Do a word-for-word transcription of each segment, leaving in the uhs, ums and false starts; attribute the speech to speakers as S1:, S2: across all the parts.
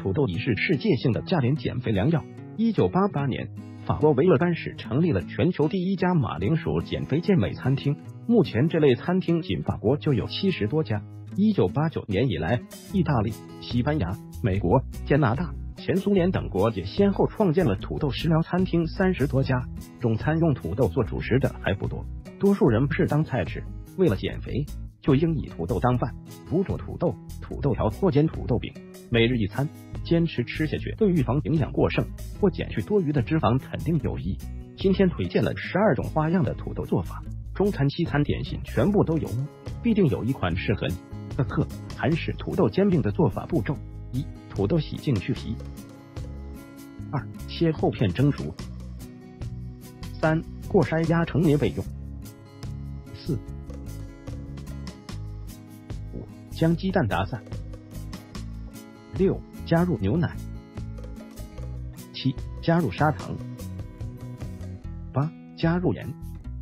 S1: 土豆已是世界性的价廉减肥良药。一九八八年，法国维勒甘市成立了全球第一家马铃薯减肥健美餐厅，目前这类餐厅仅法国就有七十多家。一九八九年以来，意大利、西班牙、美国、加拿大、前苏联等国也先后创建了土豆食疗餐厅三十多家。中餐用土豆做主食的还不多，多数人不是当菜吃，为了减肥，就应以土豆当饭，煮煮土豆、土豆条或煎土豆饼，每日一餐，坚持吃下去，对预防营养过剩或减去多余的脂肪肯定有益。今天推荐了十二种花样的土豆做法，中餐、西餐、点心全部都有，必定有一款适合你。呵呵，韩式土豆煎饼的做法步骤：一、土豆洗净去皮；二、切厚片蒸熟；三、过筛压成泥备用；四、五、将鸡蛋打散；六、加入牛奶；七、加入砂糖；八、加入盐；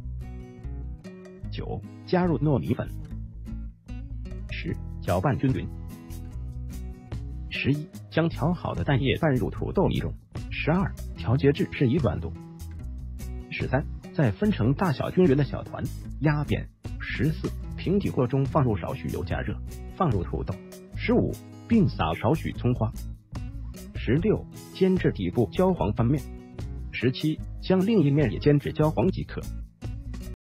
S1: 九、加入糯米粉；十、搅拌均匀；十一、将调好的蛋液拌入土豆泥中；十二、调节至适宜软度；十三、再分成大小均匀的小团，压扁；十四、平底锅中放入少许油加热，放入土豆；十五、并撒少许葱花；十六、煎至底部焦黄翻面；十七、将另一面也煎至焦黄即可。